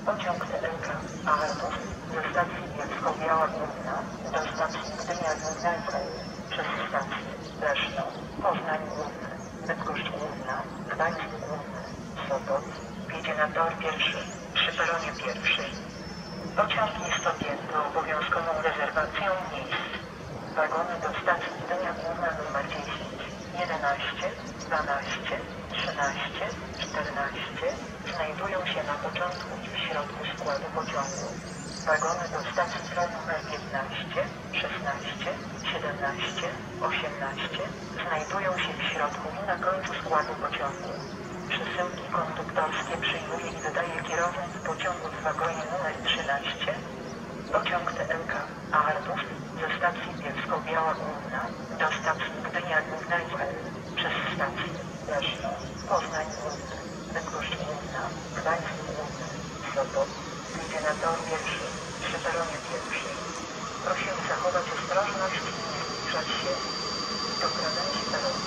Pociąg TLK Artus ze stacji Bielsko-Biała Główna do stacji Gdynia-Główna przez stację Leszno, Poznań Główny, Bydgoszcz Główna, Gdańsk Główny, Sopot wjedzie na tor pierwszy przy peronie pierwszej. Pociąg jest objęty obowiązkową rezerwacją miejsc. Wagony do stacji Gdynia Główna nr 10, 11, 12, 13, 14 znajdują się na początku i w środku składu pociągu. Wagony do stacji nr 15, 16, 17, 18 znajdują się w środku i na końcu składu pociągu. Przesyłki konduktorskie przyjmuje i wydaje kierownik pociągu w wagonie nr 13. Pociąg TLK Artus ze stacji Bielsko-Biała Główna do stacji Gdynia Główna przez stację Leszno, Poznań Główny, Bydgoszcz Główna, Gdańsk Główny, Sopot wjedzie na tor pierwszy przy peronie pierwszej. Prosimy zachować ostrożność i nie zbliżać się do krawędzi peronu.